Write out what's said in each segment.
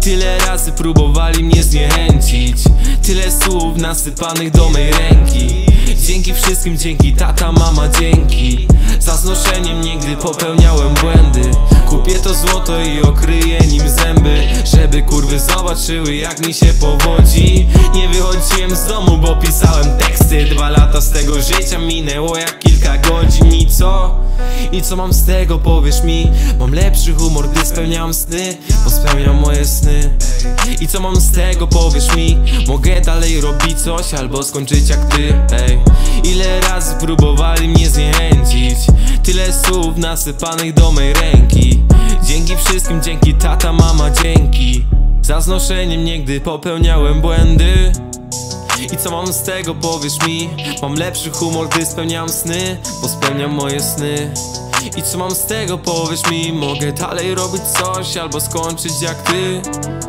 Tyle razy próbowali mnie zniechęcić, tyle słów nasypanych do mej ręki. Dzięki wszystkim, dzięki tata, mama, dzięki za znoszenie mnie, gdy popełniałem błędy. Kupię to złoto i okryję nim zęby, żeby kurwy zobaczyły, jak mi się powodzi. Nie wychodziłem z domu, bo pisałem teksty. 2 lata z tego życia minęło jak kilka godzin. I co? I co mam z tego, powiesz mi? Mam lepszy humor, gdy spełniam sny, bo spełniam moje sny. I co mam z tego, powiesz mi? Mogę dalej robić coś, albo skończyć jak ty, ej. Ile razy próbowali mnie zniechęcić, tyle słów nasypanych do mej ręki. Dzięki wszystkim, dzięki tata, mama, dzięki za znoszenie mnie, gdy popełniałem błędy. I co mam z tego, powiesz mi? Mam lepszy humor, gdy spełniam sny, bo spełniam moje sny. I co mam z tego, powiesz mi? Mogę dalej robić coś, albo skończyć jak ty.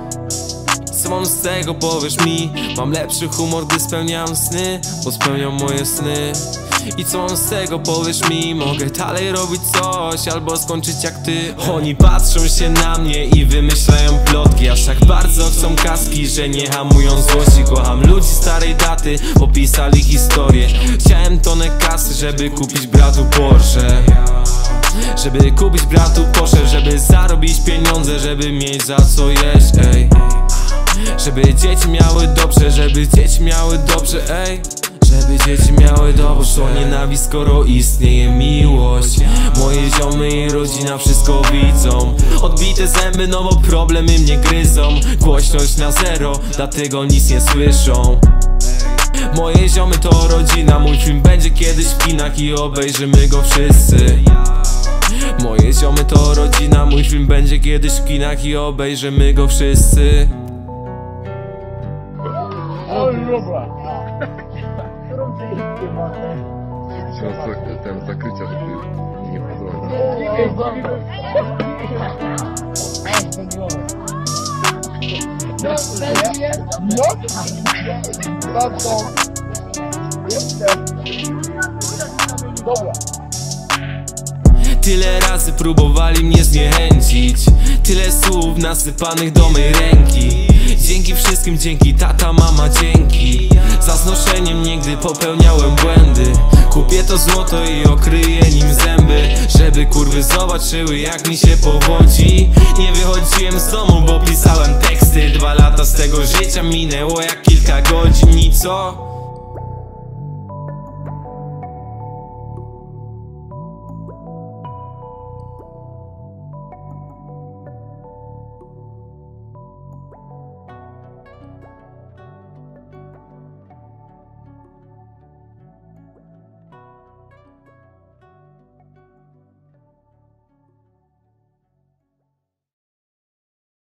Co mam z tego, powiesz mi? Mam lepszy humor, gdy spełniam sny, bo spełniam moje sny. I co mam z tego, powiesz mi? Mogę dalej robić coś, albo skończyć jak ty. Oni patrzą się na mnie i wymyślają plotki, aż tak bardzo chcą kaski, że nie hamują złości. Kocham ludzi starej daty, bo pisali historię. Chciałem tonę kasy, żeby kupić bratu Porsche, żeby kupić bratu Porsche, żeby zarobić pieniądze, żeby mieć za co jeść, ej. Żeby dzieci miały dobrze, żeby dzieci miały dobrze, ej. Żeby dzieci miały dobrze. Co nienawiść, skoro istnieje miłość? Moje ziomy i rodzina wszystko widzą. Odbite zęby, no bo problemy mnie gryzą. Głośność na zero, dlatego nic nie słyszą. Moje ziomy to rodzina, mój film będzie kiedyś w kinach i obejrzymy go wszyscy. Moje ziomy to rodzina, mój film będzie kiedyś w kinach i obejrzymy go wszyscy. Ten zakrycia, żeby nie wchodziło. Tyle razy próbowali mnie zniechęcić, tyle słów nasypanych do mej ręki. Dzięki wszystkim, dzięki tata, mama, dzięki za znoszenie mnie, gdy popełniałem błędy. Kupię to złoto i okryję nim zęby, żeby kurwy zobaczyły, jak mi się powodzi. Nie wychodziłem z domu, bo pisałem teksty. 2 lata z tego życia minęło jak kilka godzin. I co?